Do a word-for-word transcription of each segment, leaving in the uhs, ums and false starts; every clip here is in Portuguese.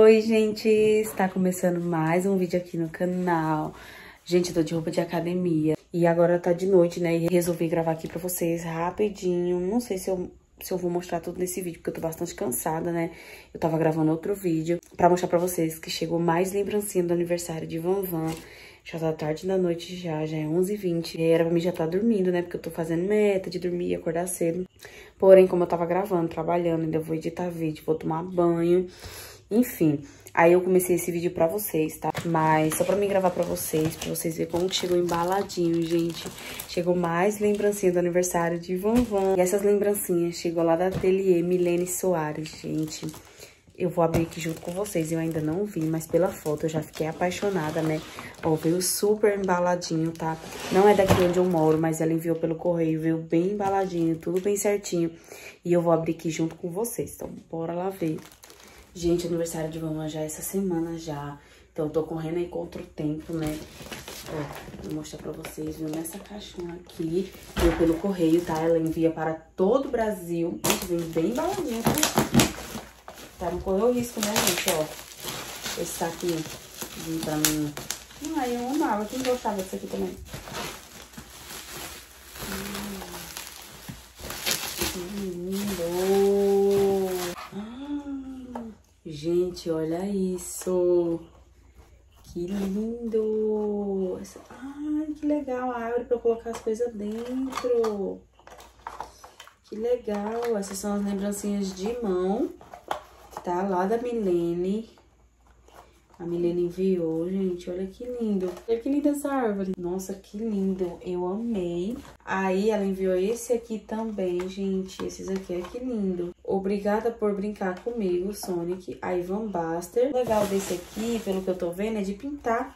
Oi, gente! Está começando mais um vídeo aqui no canal. Gente, eu tô de roupa de academia. E agora tá de noite, né? E resolvi gravar aqui pra vocês rapidinho. Não sei se eu, se eu vou mostrar tudo nesse vídeo, porque eu tô bastante cansada, né? Eu tava gravando outro vídeo pra mostrar pra vocês que chegou mais lembrancinha do aniversário de Vanvan. Já tá tarde da noite já, já é onze e vinte. E era pra mim já tá dormindo, né? Porque eu tô fazendo meta de dormir e acordar cedo. Porém, como eu tava gravando, trabalhando, ainda vou editar vídeo, vou tomar banho. Enfim, aí eu comecei esse vídeo pra vocês, tá? Mas só pra mim gravar pra vocês, pra vocês verem como que chegou embaladinho, gente. Chegou mais lembrancinha do aniversário de Vanvan. E essas lembrancinhas chegou lá da Ateliê Milene Soares, gente. Eu vou abrir aqui junto com vocês, eu ainda não vi, mas pela foto eu já fiquei apaixonada, né? Ó, veio super embaladinho, tá? Não é daqui onde eu moro, mas ela enviou pelo correio, veio bem embaladinho, tudo bem certinho. E eu vou abrir aqui junto com vocês, então bora lá ver. Gente, o aniversário de Vanvan já é essa semana já, então eu tô correndo aí contra o tempo, né? Ó, vou mostrar pra vocês, viu? Nessa caixinha aqui, veio pelo correio, tá? Ela envia para todo o Brasil, veio bem embaladinho, tá? Pra não correr o risco, né, gente? Ó, esse saquinho vim pra mim. Ai, eu amava. Quem gostava disso aqui também? Hum, que lindo! Ah, gente, olha isso! Que lindo! Essa... Ai, que legal! A árvore pra colocar as coisas dentro. Que legal! Essas são as lembrancinhas de mão. Tá lá da Milene. A Milene enviou, gente. Olha que lindo. Olha que linda essa árvore. Nossa, que lindo. Eu amei. Aí ela enviou esse aqui também, gente. Esses aqui, olha que lindo. Obrigada por brincar comigo, Sonic. A Ivan Buster. O legal desse aqui, pelo que eu tô vendo, é de pintar.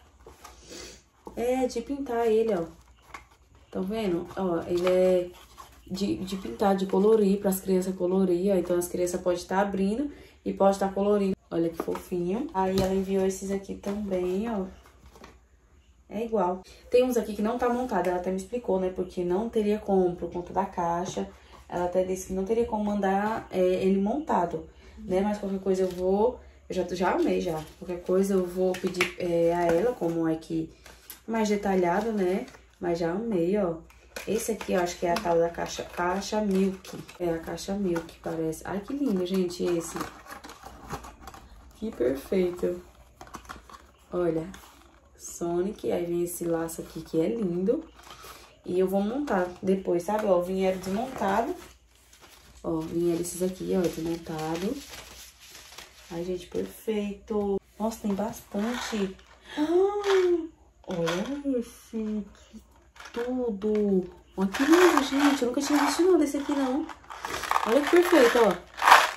É, de pintar ele, ó. Estão vendo? Ó, ele é de, de pintar, de colorir, para as crianças colorir, ó. Então as crianças podem estar abrindo e pode estar colorindo. Olha que fofinho. Aí ela enviou esses aqui também, ó. É igual. Tem uns aqui que não tá montado. Ela até me explicou, né? Porque não teria como, por conta da caixa. Ela até disse que não teria como mandar é, ele montado, né? Mas qualquer coisa eu vou... Eu já, já amei, já. Qualquer coisa eu vou pedir é, a ela, como é que... mais detalhado, né? Mas já amei, ó. Esse aqui, eu acho que é a tal da caixa, caixa Milk. É a caixa Milk, parece. Ai, que lindo, gente, esse. Que perfeito. Olha, Sonic. Aí vem esse laço aqui, que é lindo. E eu vou montar depois, sabe? Ó, vinha desmontado. Ó, vinha esses aqui, ó, desmontado. Ai, gente, perfeito. Nossa, tem bastante. Ah, olha esse... tudo. Olha que lindo, gente. Eu nunca tinha visto não desse aqui, não. Olha que perfeito, ó.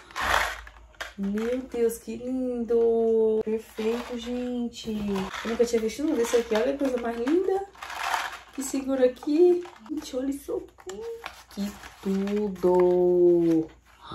Meu Deus, que lindo. Perfeito, gente. Eu nunca tinha visto não desse aqui. Olha que coisa mais linda. Que segura aqui. Gente, olha isso aqui. Que tudo.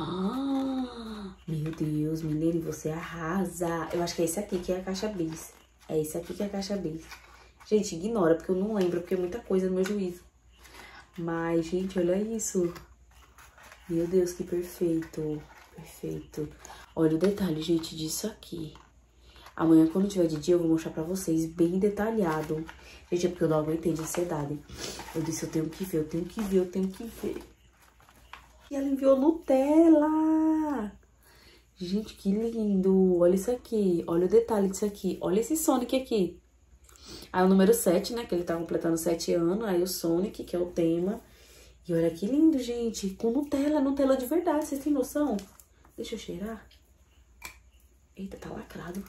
Ah, meu Deus, Milene, você arrasa. Eu acho que é esse aqui que é a caixa bis. É esse aqui que é a caixa bis. Gente, ignora, porque eu não lembro, porque é muita coisa no meu juízo. Mas, gente, olha isso. Meu Deus, que perfeito. Perfeito. Olha o detalhe, gente, disso aqui. Amanhã, quando tiver de dia, eu vou mostrar pra vocês bem detalhado. Gente, é porque eu não aguentei de ansiedade. Eu disse, eu tenho que ver, eu tenho que ver, eu tenho que ver. E ela enviou Nutella. Gente, que lindo. Olha isso aqui. Olha o detalhe disso aqui. Olha esse Sonic aqui. Aí o número sete, né, que ele tá completando sete anos. Aí o Sonic, que é o tema. E olha que lindo, gente. Com Nutella, Nutella de verdade. Vocês têm noção? Deixa eu cheirar. Eita, tá lacrado.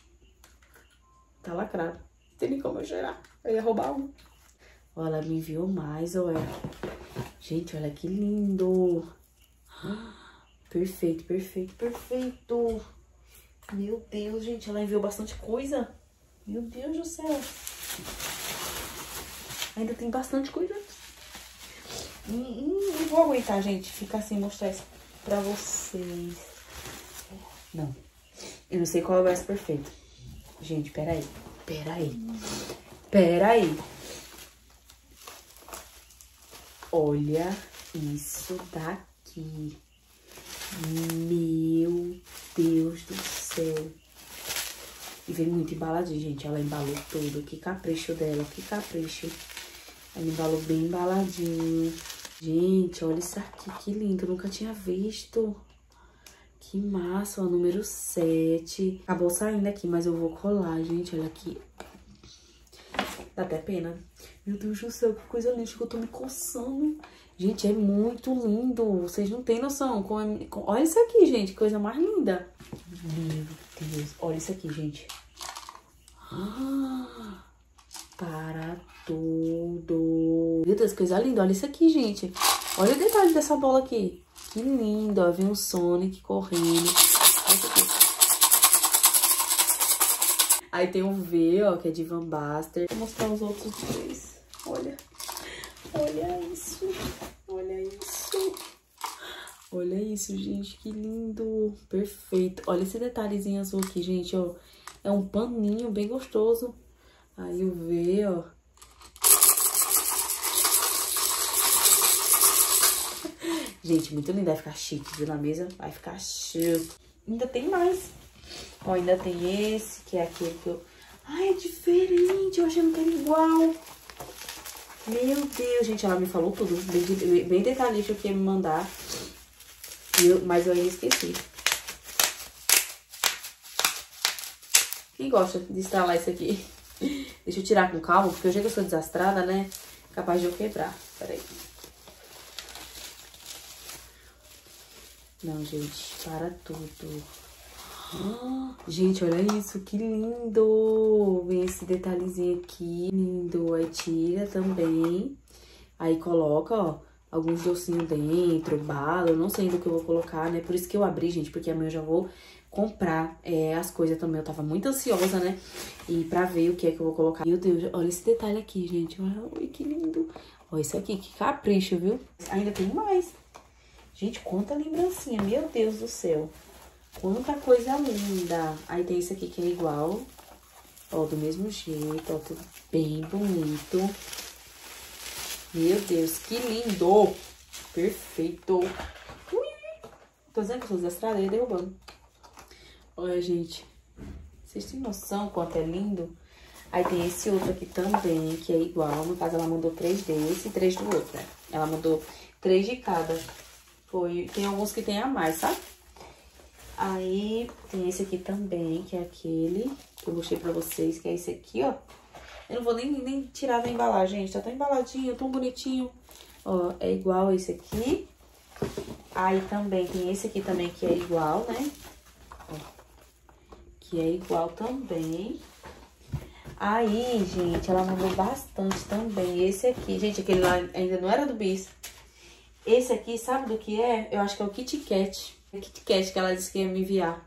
Tá lacrado. Não tem nem como eu cheirar. Eu ia roubar um. Ó, ela me enviou mais, olha. Gente, olha que lindo. Perfeito, perfeito, perfeito. Meu Deus, gente, ela enviou bastante coisa. Meu Deus do céu. Ainda tem bastante coisa. Não, não vou aguentar, gente, ficar sem mostrar isso pra vocês. Não. Eu não sei qual é o mais perfeito. Gente, peraí. Peraí. Peraí. Olha isso daqui. Meu Deus do céu. E vem muito embaladinho, gente. Ela embalou tudo. Que capricho dela, que capricho. Ela embalou bem embaladinho. Gente, olha isso aqui, que lindo. Eu nunca tinha visto. Que massa, ó, número sete. Acabou saindo aqui, mas eu vou colar, gente. Olha aqui. Dá até pena. Meu Deus do céu, que coisa linda, que eu tô me coçando. Gente, é muito lindo. Vocês não têm noção. Como é... Olha isso aqui, gente, que coisa mais linda. Meu Deus, olha isso aqui, gente. Ah, para tudo. Meu Deus, que coisa linda. Olha isso aqui, gente. Olha o detalhe dessa bola aqui. Que lindo, ó. Vem o Sonic correndo. Olha isso aqui. Aí tem o V, ó, que é de Van Basten. Vou mostrar os outros dois. Olha. Olha isso. Olha isso. Olha isso, gente. Que lindo. Perfeito. Olha esse detalhezinho azul aqui, gente, ó. É um paninho bem gostoso. Aí o V, ó. Gente, muito lindo. Vai ficar chique, viu? Na mesa vai ficar chique. Ainda tem mais. Ó, ainda tem esse, que é aquele que eu... Ai, é diferente. Eu achando que era igual. Meu Deus, gente. Ela me falou tudo. Bem, bem detalhista o que ia me mandar. Eu, mas eu ainda esqueci. Quem gosta de estralar isso aqui? Deixa eu tirar com calma, porque hoje que eu sou desastrada, né? Capaz de eu quebrar. Peraí. Não, gente, para tudo. Ah, gente, olha isso, que lindo. Vem esse detalhezinho aqui, lindo. Aí tira também. Aí coloca, ó, alguns docinhos dentro, bala. Eu não sei ainda o que eu vou colocar, né? Por isso que eu abri, gente, porque amanhã eu já vou comprar é, as coisas também. Eu tava muito ansiosa, né? E pra ver o que é que eu vou colocar. Meu Deus, olha esse detalhe aqui, gente. Olha que lindo. Olha isso aqui, que capricho, viu? Ainda tem mais. Gente, quanta lembrancinha. Meu Deus do céu. Quanta coisa linda. Aí tem esse aqui que é igual. Ó, do mesmo jeito. Ó, tudo bem bonito. Meu Deus, que lindo. Perfeito. Ui. Tô dizendo que eu sou desastrada e derrubando. Olha, gente. Vocês têm noção quanto é lindo? Aí tem esse outro aqui também, que é igual. No caso, ela mandou três desse e três do outro, né? Ela mandou três de cada. Foi... Tem alguns que tem a mais, sabe? Aí tem esse aqui também, que é aquele que eu mostrei pra vocês, que é esse aqui, ó. Eu não vou nem, nem tirar da embalagem, gente. Tá tão embaladinho, tão bonitinho. Ó, é igual esse aqui. Aí também tem esse aqui também, que é igual, né? Ó, que é igual também. Aí, gente, ela mandou bastante também. Esse aqui, gente, aquele lá ainda não era do Bis. Esse aqui, sabe do que é? Eu acho que é o Kit Kat. É Kit Kat que ela disse que ia me enviar.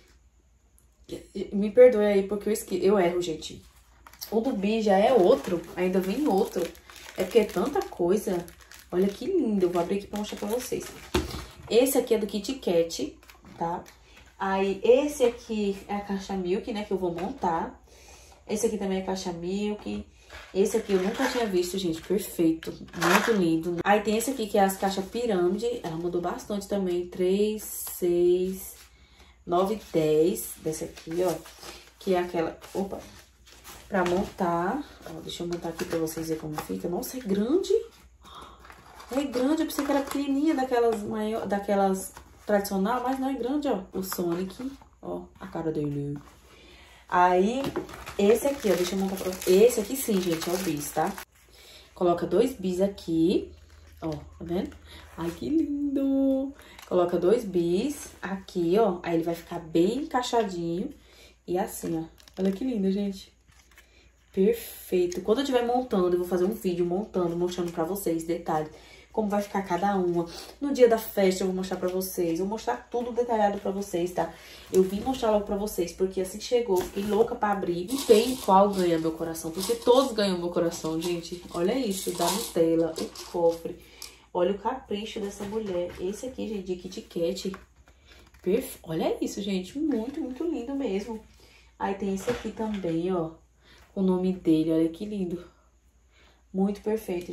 Me perdoe aí, porque eu, esque... eu erro, gente. O do Bi já é outro, ainda vem outro. É porque é tanta coisa. Olha que lindo. Eu vou abrir aqui pra mostrar pra vocês. Esse aqui é do Kit Kat, tá? Aí, esse aqui é a caixa Milk, né, que eu vou montar. Esse aqui também é a caixa Milk. Esse aqui eu nunca tinha visto, gente. Perfeito. Muito lindo. Aí tem esse aqui, que é as caixas pirâmide. Ela mandou bastante também. três, seis, nove, dez. Dessa aqui, ó. Que é aquela... Opa! Pra montar. Ó, deixa eu montar aqui pra vocês verem como fica. Nossa, é grande. É grande. Eu pensei que era pequenininha, daquelas maior, daquelas tradicional. Mas não é grande, ó. O Sonic. Ó, a cara dele. Aí, esse aqui, ó, deixa eu montar pra vocês. Esse aqui sim, gente, é o bis, tá? Coloca dois bis aqui, ó, tá vendo? Ai, que lindo! Coloca dois bis aqui, ó, aí ele vai ficar bem encaixadinho. E assim, ó, olha que lindo, gente. Perfeito. Quando eu estiver montando, eu vou fazer um vídeo montando, mostrando pra vocês detalhes. Como vai ficar cada uma. No dia da festa eu vou mostrar pra vocês. Vou mostrar tudo detalhado pra vocês, tá? Eu vim mostrar logo pra vocês, porque assim que chegou, fiquei louca pra abrir. Não tem qual ganha meu coração, porque todos ganham meu coração, gente. Olha isso, da Nutella, o cofre. Olha o capricho dessa mulher. Esse aqui, gente, de Kit Kat. Perfe... Olha isso, gente. Muito, muito lindo mesmo. Aí tem esse aqui também, ó. O nome dele, olha que lindo. Muito perfeito, gente.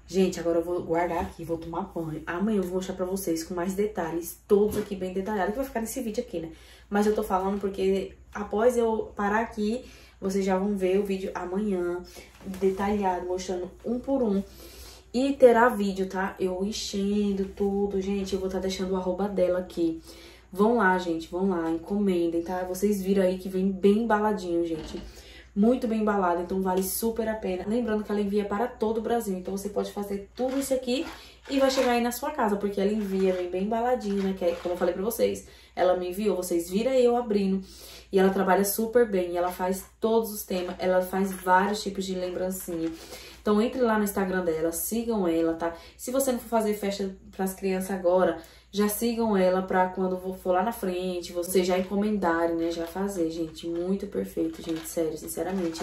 Gente, agora eu vou guardar aqui, vou tomar banho. Amanhã eu vou mostrar pra vocês com mais detalhes, todos aqui bem detalhados, que vai ficar nesse vídeo aqui, né? Mas eu tô falando porque após eu parar aqui, vocês já vão ver o vídeo amanhã, detalhado, mostrando um por um. E terá vídeo, tá? Eu enchendo tudo, gente, eu vou estar deixando o arroba dela aqui. Vão lá, gente, vão lá, encomendem, tá? Vocês viram aí que vem bem embaladinho, gente. Muito bem embalado, então vale super a pena. Lembrando que ela envia para todo o Brasil, então você pode fazer tudo isso aqui e vai chegar aí na sua casa, porque ela envia, vem bem embaladinho, né? Que é, como eu falei pra vocês, ela me enviou, vocês viram aí eu abrindo. E ela trabalha super bem, ela faz todos os temas, ela faz vários tipos de lembrancinha. Então entre lá no Instagram dela, sigam ela, tá? Se você não for fazer festa pras crianças agora, já sigam ela pra quando for lá na frente, vocês já encomendarem, né? Já fazer, gente. Muito perfeito, gente. Sério, sinceramente.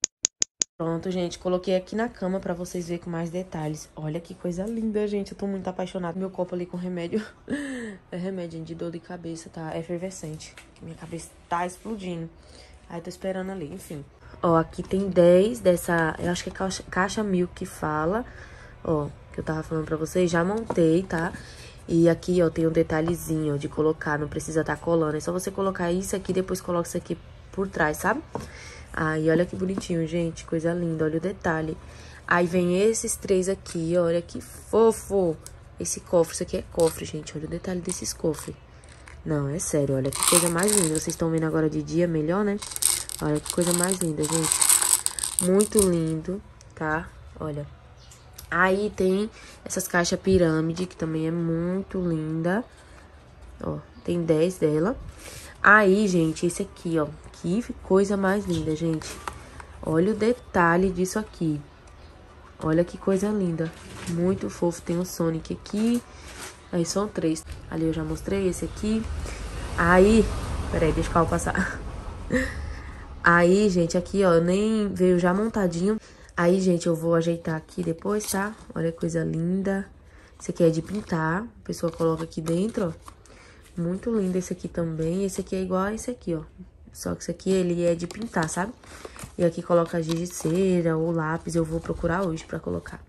Pronto, gente. Coloquei aqui na cama pra vocês verem com mais detalhes. Olha que coisa linda, gente. Eu tô muito apaixonada. Meu copo ali com remédio. É remédio de dor de cabeça, tá? É efervescente. Minha cabeça tá explodindo. Aí tô esperando ali, enfim. Ó, aqui tem dez dessa... Eu acho que é caixa, caixa Milk que fala. Ó, que eu tava falando pra vocês. Já montei, tá? E aqui, ó, tem um detalhezinho, ó, de colocar, não precisa tá colando. É só você colocar isso aqui, depois coloca isso aqui por trás, sabe? Aí, olha que bonitinho, gente, coisa linda, olha o detalhe. Aí vem esses três aqui, olha que fofo. Esse cofre, isso aqui é cofre, gente, olha o detalhe desses cofres. Não, é sério, olha que coisa mais linda. Vocês estão vendo agora de dia, melhor, né? Olha que coisa mais linda, gente. Muito lindo, tá? Olha. Aí tem essas caixas pirâmide, que também é muito linda. Ó, tem dez dela. Aí, gente, esse aqui, ó. Que coisa mais linda, gente. Olha o detalhe disso aqui. Olha que coisa linda. Muito fofo. Tem o Sonic aqui. Aí são três. Ali eu já mostrei esse aqui. Aí... Peraí, deixa o carro passar. Aí, gente, aqui, ó, nem veio já montadinho. Aí, gente, eu vou ajeitar aqui depois, tá? Olha que coisa linda. Esse aqui é de pintar. A pessoa coloca aqui dentro, ó. Muito lindo esse aqui também. Esse aqui é igual a esse aqui, ó. Só que esse aqui, ele é de pintar, sabe? E aqui coloca giz de cera ou lápis. Eu vou procurar hoje pra colocar.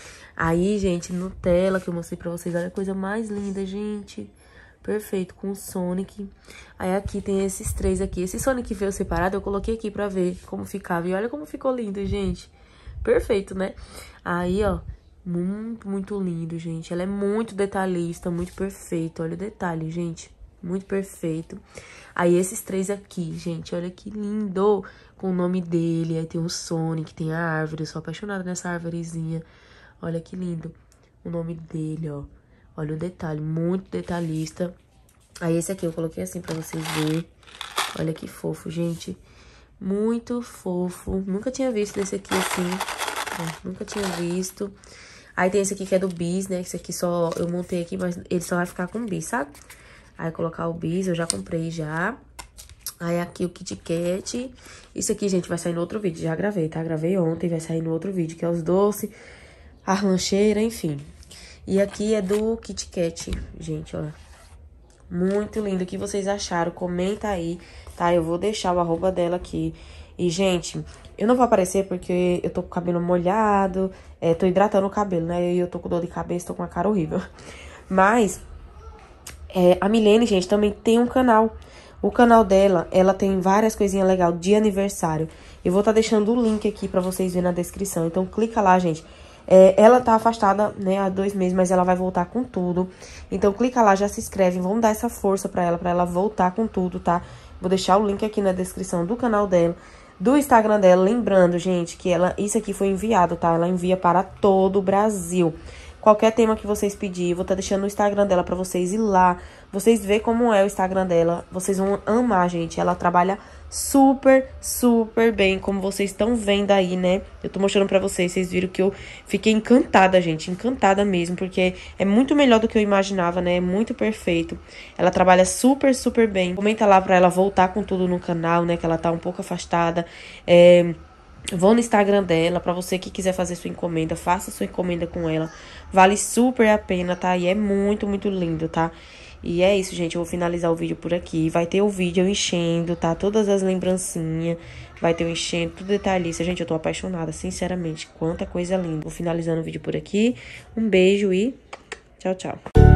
Aí, gente, Nutella, que eu mostrei pra vocês. Olha a coisa mais linda, gente. Perfeito, com o Sonic. Aí aqui tem esses três aqui. Esse Sonic veio separado, eu coloquei aqui pra ver como ficava. E olha como ficou lindo, gente. Perfeito, né? Aí, ó, muito, muito lindo, gente. Ela é muito detalhista, muito perfeito. Olha o detalhe, gente. Muito perfeito. Aí, esses três aqui, gente, olha que lindo. Com o nome dele. Aí tem o Sonic, tem a árvore. Eu sou apaixonada nessa árvorezinha. Olha que lindo. O nome dele, ó. Olha o detalhe, muito detalhista. Aí, esse aqui eu coloquei assim pra vocês verem. Olha que fofo, gente. Muito fofo. Nunca tinha visto esse aqui assim. É, nunca tinha visto. Aí tem esse aqui que é do bis, né? Esse aqui só eu montei aqui, mas ele só vai ficar com bis, sabe? Aí colocar o bis, eu já comprei já. Aí aqui o Kit Kat. Isso aqui, gente, vai sair no outro vídeo. Já gravei, tá? Gravei ontem, vai sair no outro vídeo, que é os doces, a lancheira, enfim. E aqui é do Kit Kat, gente, ó. Muito lindo. O que vocês acharam? Comenta aí, tá? Eu vou deixar o arroba dela aqui. E, gente, eu não vou aparecer porque eu tô com o cabelo molhado. É, tô hidratando o cabelo, né? E eu tô com dor de cabeça, tô com uma cara horrível. Mas, é, a Milene, gente, também tem um canal. O canal dela, ela tem várias coisinhas legais de aniversário. Eu vou estar tá deixando o link aqui pra vocês verem na descrição. Então, clica lá, gente. É, ela tá afastada, né, há dois meses, mas ela vai voltar com tudo. Então, clica lá, já se inscreve, vamos dar essa força pra ela, pra ela voltar com tudo, tá? Vou deixar o link aqui na descrição do canal dela, do Instagram dela. Lembrando, gente, que ela, isso aqui foi enviado, tá? Ela envia para todo o Brasil. Qualquer tema que vocês pedirem, vou estar deixando o Instagram dela pra vocês ir lá. Vocês verem como é o Instagram dela, vocês vão amar, gente. Ela trabalha super, super bem, como vocês estão vendo aí, né? Eu tô mostrando pra vocês, vocês viram que eu fiquei encantada, gente. Encantada mesmo, porque é muito melhor do que eu imaginava, né? É muito perfeito. Ela trabalha super, super bem. Comenta lá pra ela voltar com tudo no canal, né? Que ela tá um pouco afastada. É... Vão no Instagram dela, pra você que quiser fazer sua encomenda, faça sua encomenda com ela. Vale super a pena, tá? E é muito, muito lindo, tá? E é isso, gente. Eu vou finalizar o vídeo por aqui. Vai ter o vídeo eu enchendo, tá? Todas as lembrancinhas. Vai ter eu enchendo, tudo detalhista. Gente, eu tô apaixonada, sinceramente. Quanta coisa linda. Vou finalizando o vídeo por aqui. Um beijo e tchau, tchau.